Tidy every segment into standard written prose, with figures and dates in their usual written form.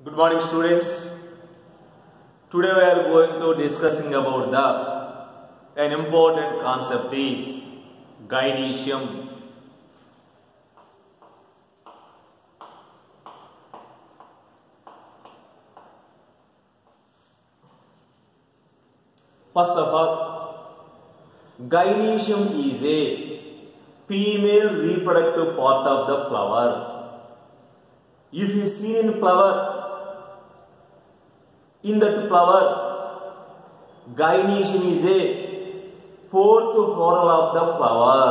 Good morning, students. Today we are going to discussing about an important concept is gynoecium. First of all, gynoecium is a female reproductive part of the flower. If you see in flower, in that flower, gynoecium is a fourth whorl of the flower.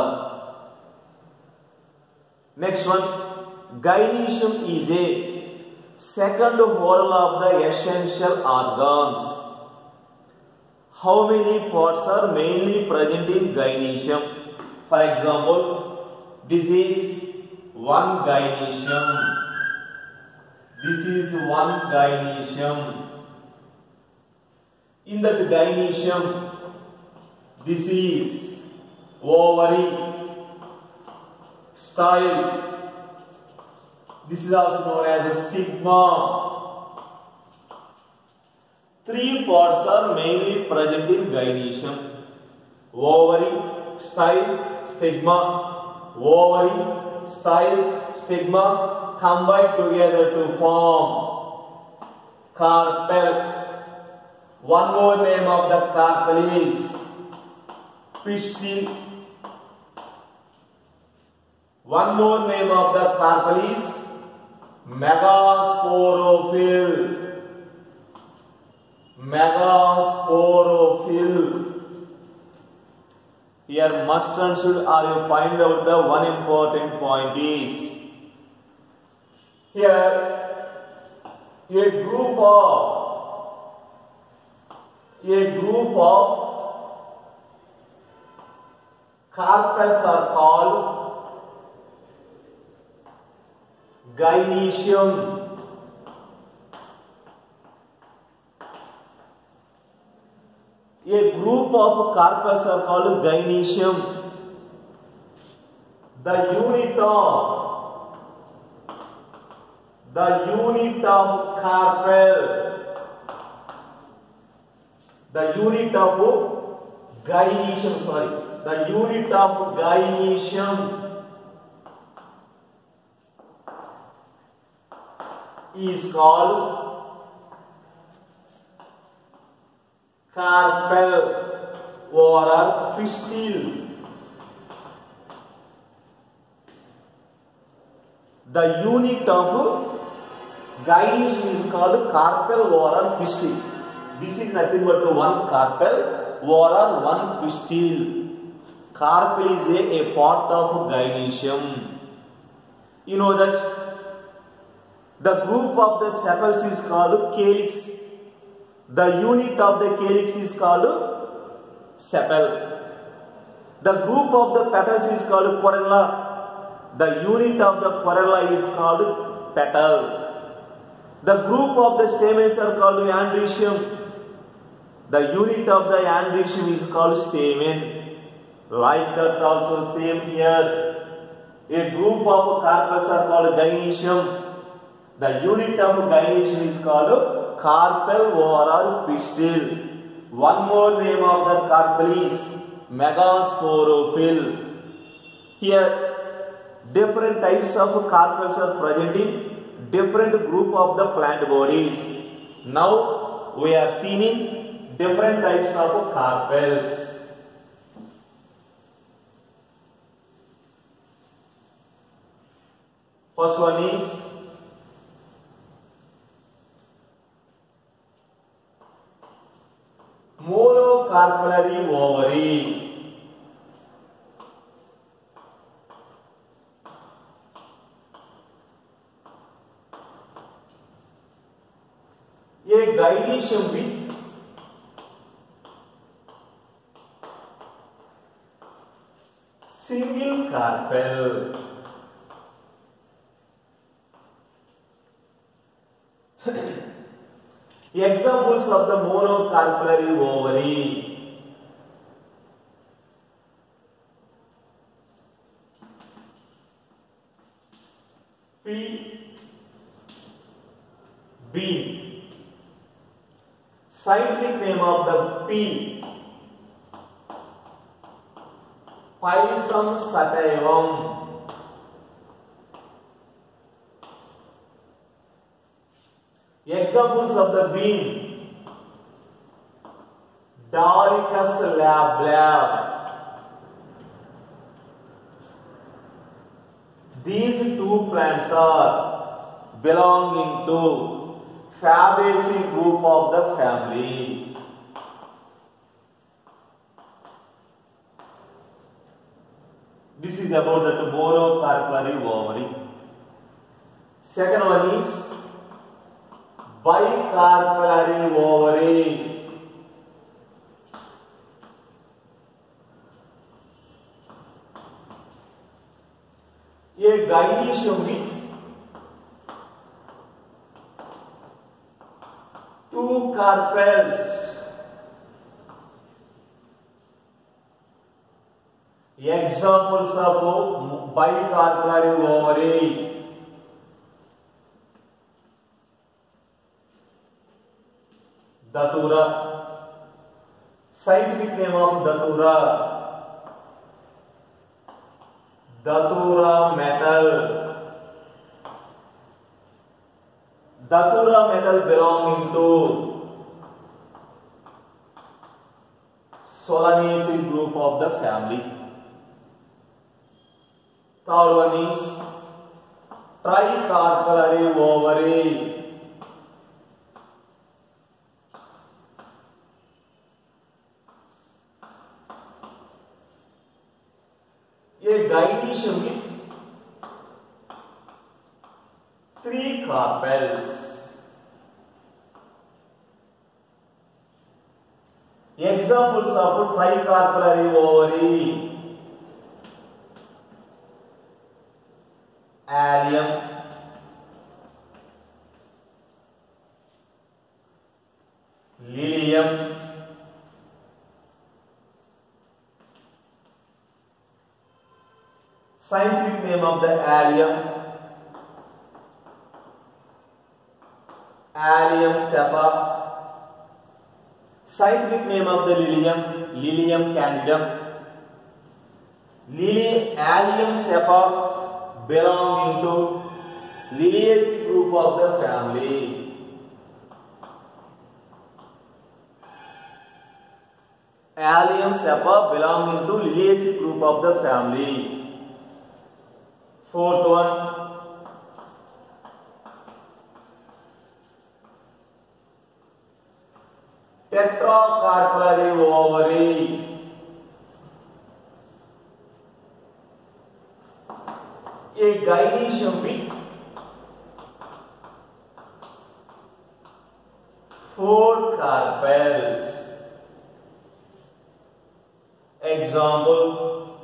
Next one, gynoecium is a second whorl of the essential organs. How many parts are mainly present in gynoecium? For example, this is one gynoecium. This is one gynoecium. In that gynoecium, this is ovary, style. This is also known as a stigma. Three parts are mainly present in gynoecium: ovary, style, stigma. Ovary, style, stigma combine together to form carpel. One more name of the carpel is pistil. One more name of the carpel is megasporophyll. Megasporophyll. Here must and should you find out the one important point is here a group of carpels are called gynoecium. A group of carpels are called gynoecium. The unit of carpel, the unit of gynoecium is called carpel or pistil. The unit of gynoecium is called carpel or pistil. This is nothing but one carpel or one pistil. Carpel is a part of gynoecium. You know that the group of the sepals is called calyx. The unit of the calyx is called sepal. The group of the petals is called corolla. The unit of the corolla is called petal. The group of the stamens are called androecium. The unit of the androecium is called stamen. Like that also same here. A group of carpels are called gynoecium. The unit of gynoecium is called carpel or pistil. One more name of the carpel is megasporophyll. Here different types of carpels are present in different group of the plant bodies. Now we are seeing different types of carpels. First one is monocarpellary ovary. A gynoecium with single carpel. Examples of the monocarpellary ovary: P. bean. Scientific name of the pea, Pisum sativum. Examples of the bean, Dolichos lablab. These two plants are belonging to Fabaceae group of the family. This is about the monocarpellary ovary. Second one is bicarpellary ovary. A gynoecium with two carpels. Examples of bicarpellary ovary, Datura. Scientific name of Datura, Datura metal. Datura metal belonging to Solanaceae group of the family. Third one is tricarpellary ovary. A gynoecium with three carpels. Examples of tricarpellary ovary, Allium, Lilium, scientific name of the Allium, Allium cepa. Scientific name of the Lilium, Lilium candidum. Allium cepa belonging to Liliaceae group of the family. Allium cepa belonging to Liliaceae group of the family. Fourth one, tetracarpellary ovary. A gynoecium with four carpels. Example,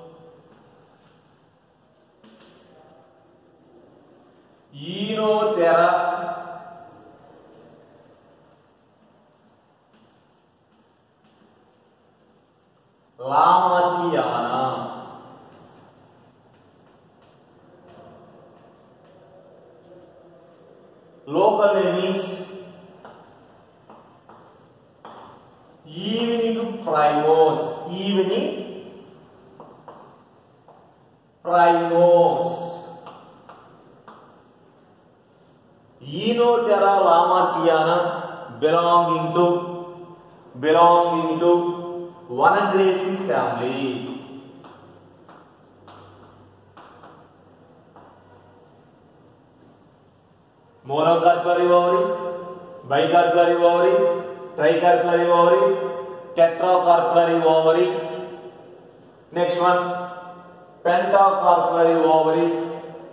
Enothera, Lamarckiana. Local name is evening primrose. Evening primrose. Enothera lamarckiana belonging to Vanadreaceae family. Monocarpellary ovary, bicarpellary ovary, tricarpellary ovary, tetracarpellary ovary. Next one, pentacarpellary ovary.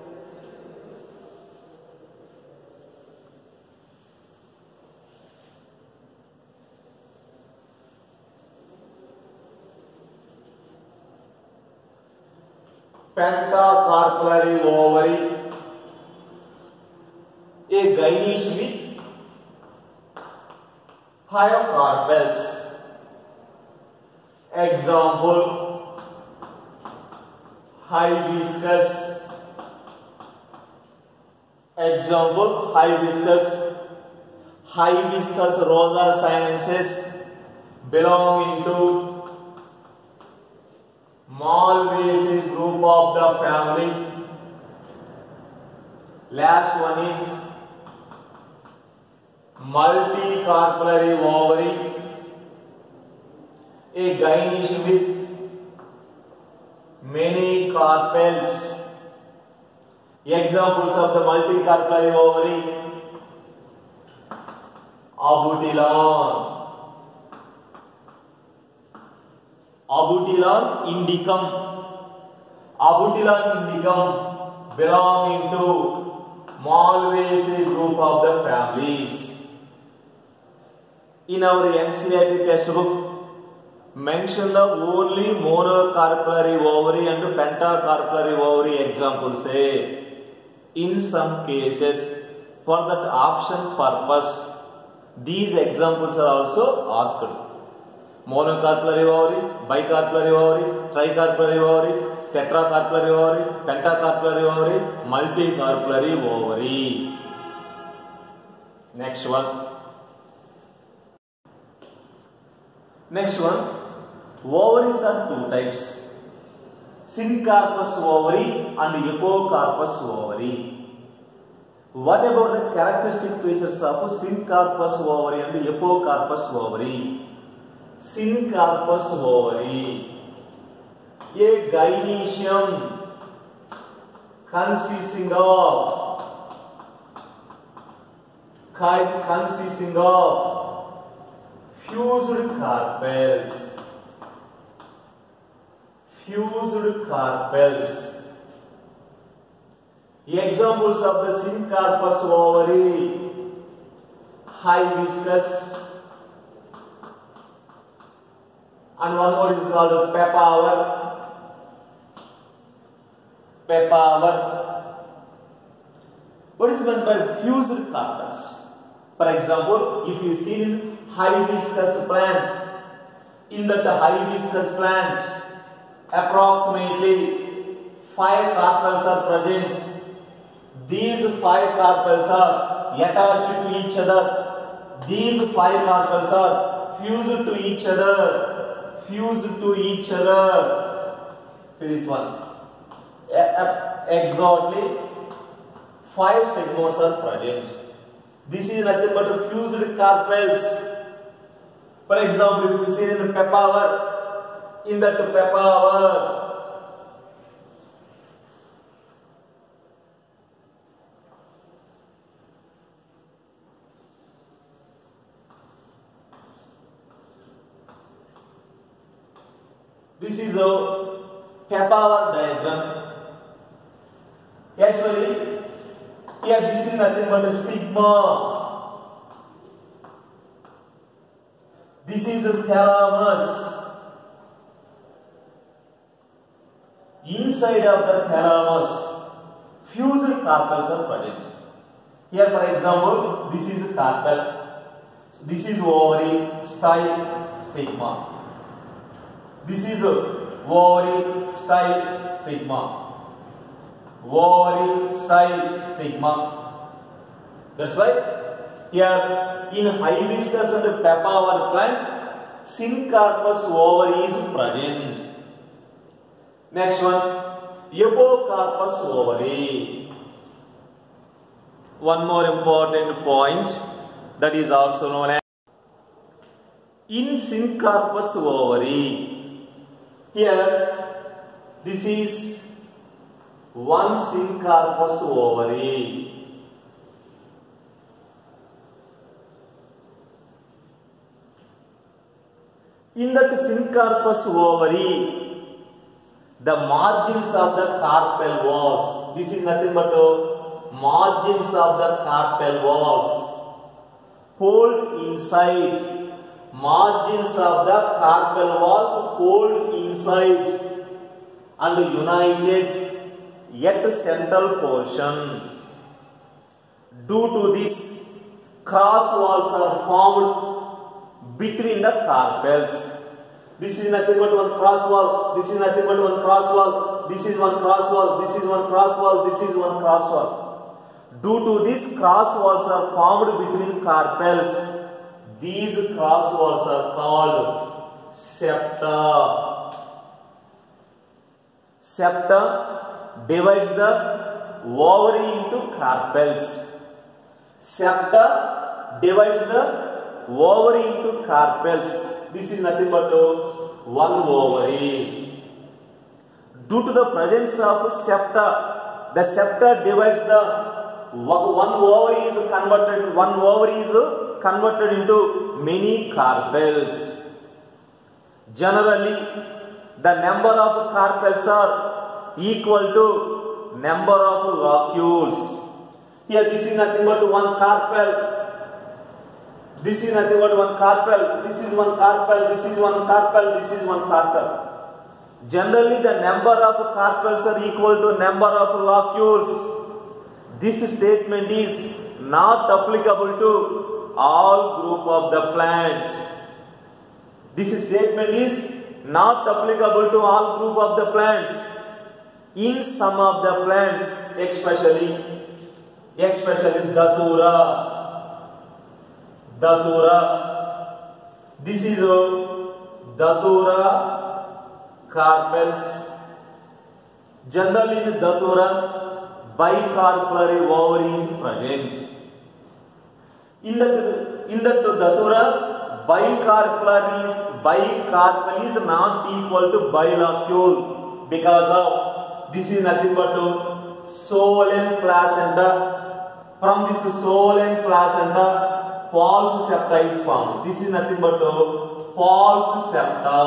Pentacarpellary ovary, a gynoecium with five carpels. Example, hibiscus. Example, hibiscus. Hibiscus rosa sinensis belong into Malvaceae group of the family. Last one is multicarpellary ovary, a gynoecium with many carpels. Examples of the multicarpellary ovary: Abutilon, Abutilon indicum. Abutilon indicum belong into Malvaceae group of the families. In our NCERT textbook, mention the only monocarpellary ovary and pentacarpellary ovary examples. In some cases, for that option purpose, these examples are also asked. Monocarpellary ovary, bicarpellary ovary, tricarpellary ovary, tetracarpellary ovary, pentacarpellary ovary, multicarpellary ovary. Next one. Ovaries are two types: syncarpous ovary and epicarpous ovary. What about the characteristic features of syncarpous ovary and epicarpous ovary? Syncarpous ovary, a gynoecium consisting of fused carpels. Examples of the syncarpous ovary: hibiscus, and one more is called papaver. What is meant by fused carpels? For example, if you see in hibiscus plant, in that hibiscus plant, approximately 5 carpels are present. These 5 carpels are attached to each other. These 5 carpels are fused to each other. So this one, exactly 5 stigmas are present. This is nothing but fused carpels. For example, if you see in papaver, in that papaver, this is a papaver diagram. Actually, here this is nothing but a stigma. This is a thalamus. Inside of the thalamus, fused carpels are present. Here, for example, this is a carpel. This is ovary, style, stigma. This is ovary, style, stigma. Ovary, style, stigma. That's why here in hibiscus and papaver plants, syncarpous ovary is present. Next one, epicarpous ovary. One more important point, that is also known as in syncarpous ovary. Here, this is one syncarpous ovary. In that syncarpous ovary, the margins of the carpel walls, this is nothing but margins of the carpel walls, hold inside, margins of the carpel walls hold inside and united at central portion. Due to this, cross walls are formed between the carpels. This is nothing but one cross wall, this is nothing but one cross wall, this is one cross wall, this is one cross wall, this is one cross wall. Due to this, cross walls are formed between carpels. These cross walls are called septa. Septa divides the ovary into carpels. Septa divides the ovary into carpels. This is nothing but one ovary. Due to the presence of septa, the septa divides the one ovary is converted into many carpels. Generally, the number of carpels are equal to number of locules. Here, this is nothing but one carpel. This is nothing but one carpel. This is one carpel. This is one carpel. This is one carpel. Generally, the number of carpels are equal to number of locules. This statement is not applicable to all group of the plants. This statement is not applicable to all group of the plants. In some of the plants, especially datura. This is datura carpels. Generally, in datura, bicarpellary ovary is present. In the datura, bicarpel is not equal to bilocule because of this is nothing but solen placenta. From this solen placenta, false septa is formed. This is nothing but false septa.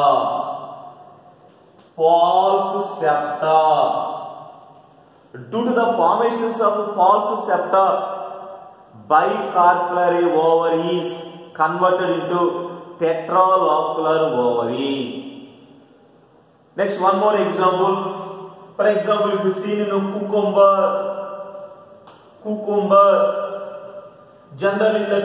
False septa. Due to the formations of false septa, bicarpellary ovary is converted into tetralocular ovary. Next, one more example. For example, if you see in a cucumber, generally in that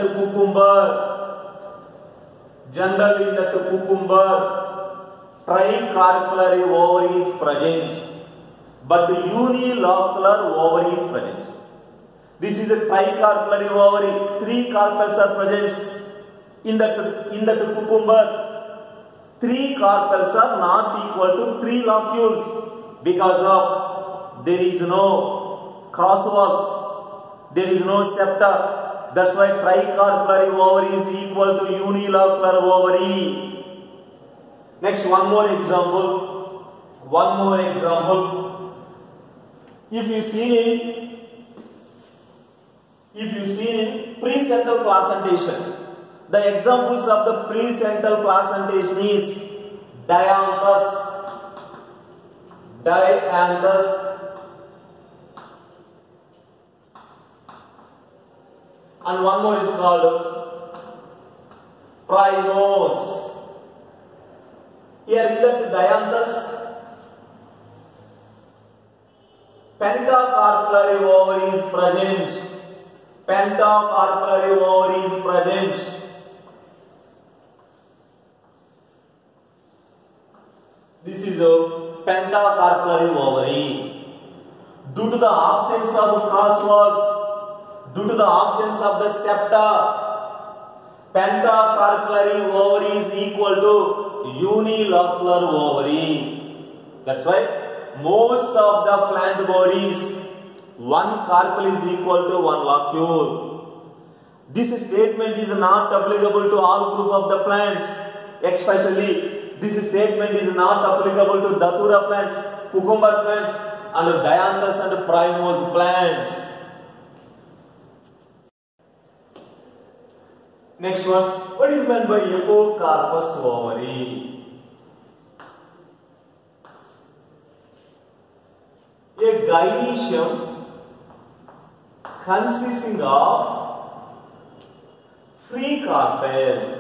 cucumber, tricarpellary ovary is present, but the unilocular ovary is present. This is a tricarpellary ovary. 3 carpels are present in that cucumber. 3 carpels are not equal to 3 locules because of there is no cross walls, there is no septa. That's why tricarpellary ovary is equal to unilocular ovary. Next, one more example. If you see in precental placentation, the examples of the precental placentation is dianthus, and one more is called primose. Here in that dianthus, pentacarpellary ovary is present. This is a pentacarpellary ovary. Due to the absence of cross walls, due to the absence of the septa, pentacarpellary ovary is equal to unilocular ovary. That's why most of the plant bodies, one carpel is equal to one locule. This statement is not applicable to all group of the plants. Especially, this statement is not applicable to datura plant, cucumber plant, and dianthus and primose plants. Next one, what is meant by epocarpous ovary? A gynoecium consisting of free carpels.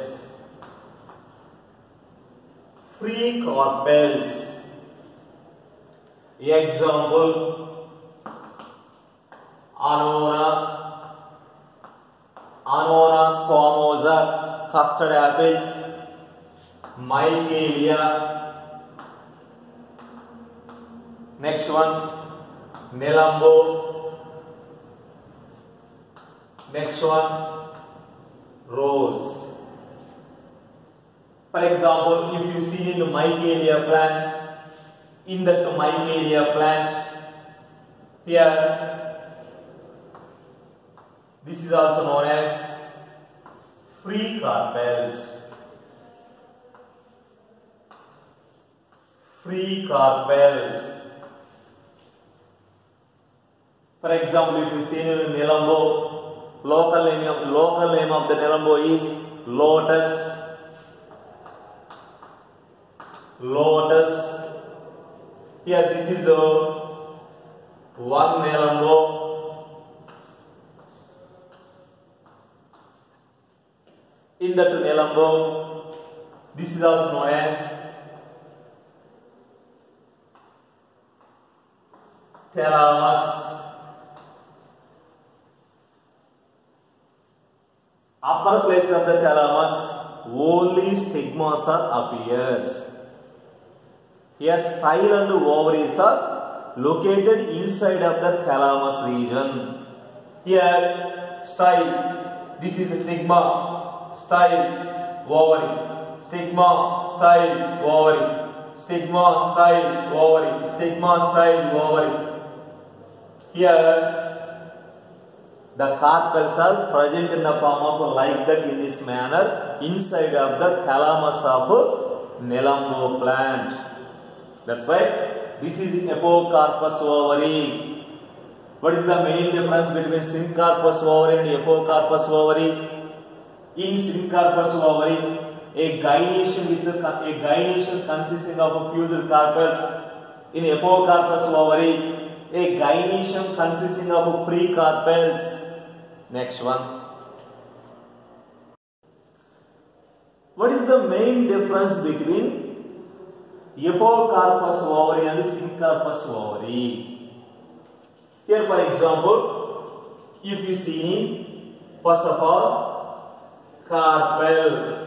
Example, Anona squamosa, custard apple, Michaelia. Next one, Nelumbo, Next one, rose. For example, if you see in the Michaelia plant, in that Michaelia plant, here, this is also known as free carpels. Free carpels. For example, if you see in Nelambo, local name of the Nelambo is lotus. Lotus. Here, this is one Nelambo. In that Nelambo, this is also known as thalamus. Upper place of the thalamus, only stigma appears. Here, style and ovaries are located inside of the thalamus region. Here, style, this is the stigma, style, ovary, stigma, style, ovary, stigma, style, ovary, stigma, style, ovary. Here, the carpels are present in the form of like that in this manner inside of the thalamus of Nelambo plant. That's why this is apocarpus ovary. What is the main difference between syncarpus ovary and apocarpus ovary? In syncarpus ovary, a gynoecium consisting of fused carpels. In apocarpus ovary, a gynoecium consisting of precarpels. Next one. What is the main difference between apocarpus ovary and syncarpus ovary? Here, for example, if you see, first of all, carpel.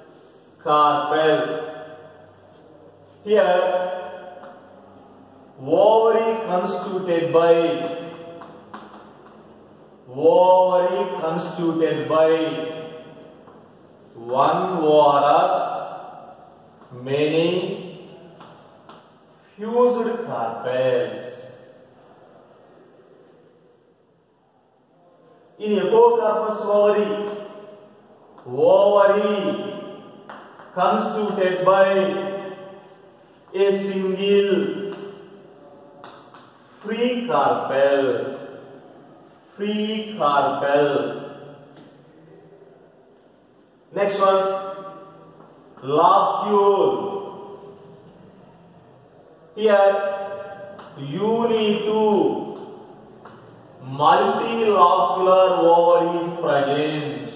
Here, ovary constituted by one or many fused carpels. In apocarpus ovary constituted by a single free carpel. Next one, locule. Here, uni2 multilocular ovary is present.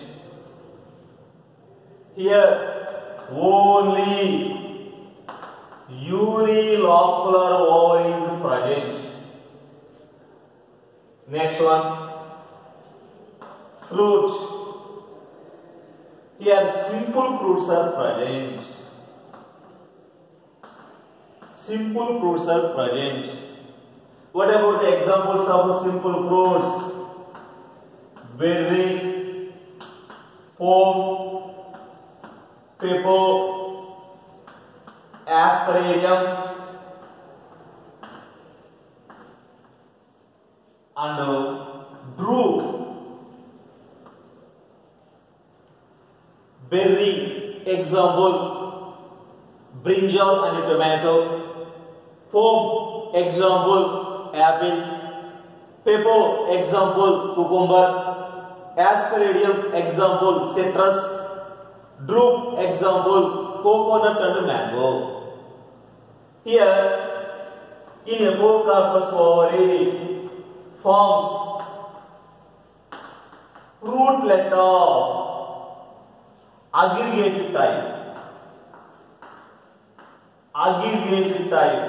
Here, only unilocular ovary is present. Next one, fruit. Here, simple fruits are present. What about the examples of simple fruits? Berry, pome, pepo, asparagum, and drupe. Berry, example, brinjal and tomato. Pome, example, apple. Pepo, example, cucumber. Asparagum, example, citrus. Drupe, example, coconut and mango. Here, in apocarpus ovary, forms fruitlet of aggregate type.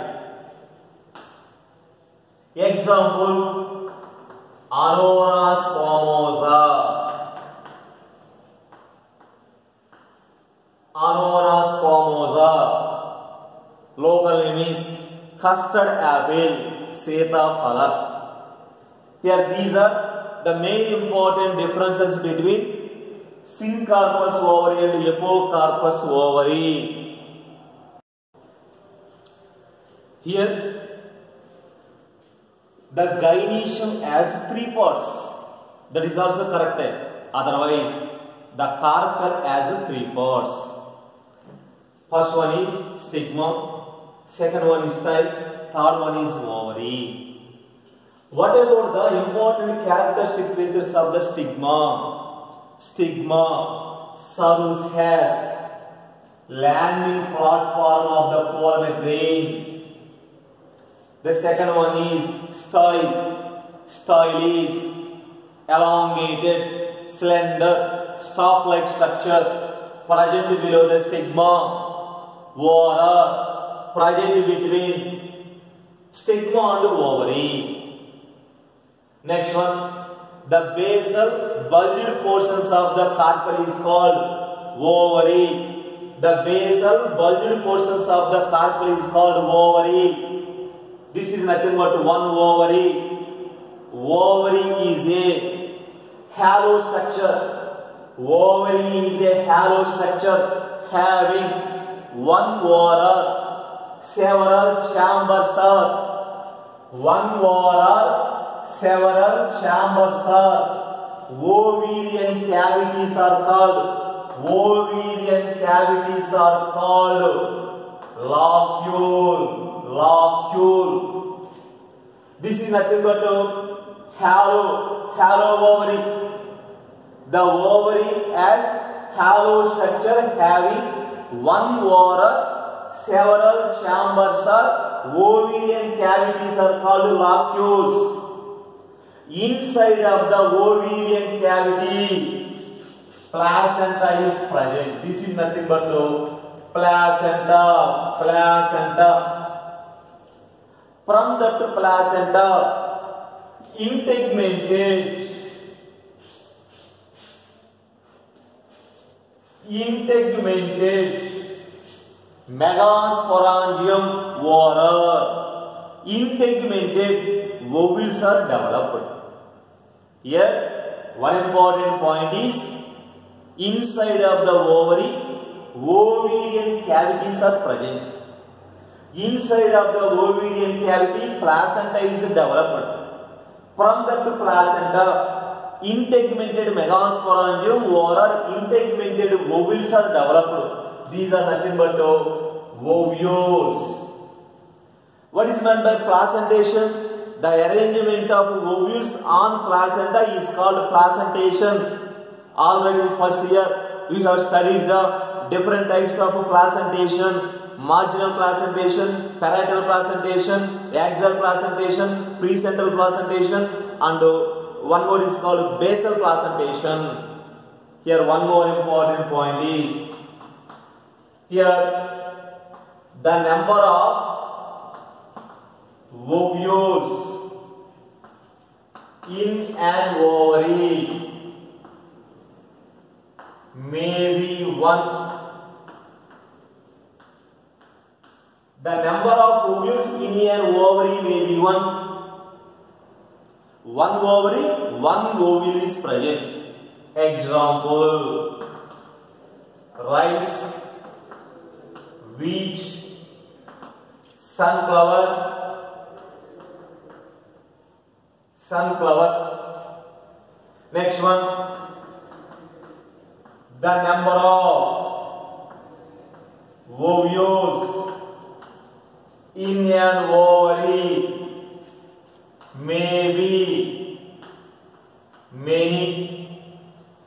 Example, Arowana squamosa. Local name is custard apple, Seta phala. Here, these are the main important differences between syncarpous ovary and apocarpous ovary. Here, the gynoecium has 3 parts. That is also corrected. Otherwise, the carpel has 3 parts. First one is stigma, second one is style, third one is ovary. What about the important characteristic features of the stigma? Stigma serves as landing platform of the pollen grain. The second one is style. Style is elongated, slender, stalk-like structure present below the stigma. Or present between stigma and ovary. Next one, the basal bulged portions of the carpel is called ovary. The basal bulged portions of the carpel is called ovary. This is nothing but one ovary. Ovary is a hollow structure. Ovary is a hollow structure having one or several chambers are ovarian cavities are called locule. This is nothing but a hollow ovary. The ovary has hollow structure having one or several chambers or ovarian cavities are called locules. Inside of the ovarian cavity, placenta is present. This is nothing but the placenta. From that placenta, integumented megasporangium or integumented ovules are developed. Here, one important point is inside of the ovary, ovarian cavities are present. Inside of the ovarian cavity, placenta is developed. From that placenta, integumented megasporangium or integumented ovules are developed. These are nothing but ovules. What is meant by placentation? The arrangement of ovules on placenta is called placentation. Already in first year we have studied the different types of placentation: marginal placentation, parietal placentation, axial placentation, precentral placentation, and one more is called basal placentation. Here one more important point is, here the number of ovules in an ovary may be 1. The number of ovules in an ovary may be 1. One ovary, one ovule is present. Example: rice, wheat, sunflower. Next one, the number of ovules in an ovary may be many.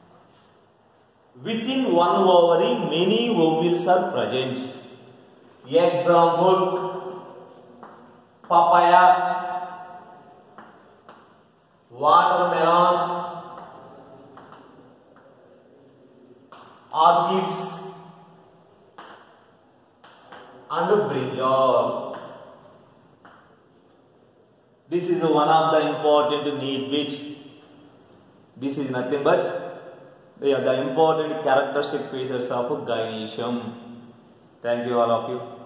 Within one ovary, many ovules are present. Example: papaya, watermelon, orchids, and brinjal. This is one of the important need bit. This is nothing but the important characteristic features of gynoecium. Thank you all of you.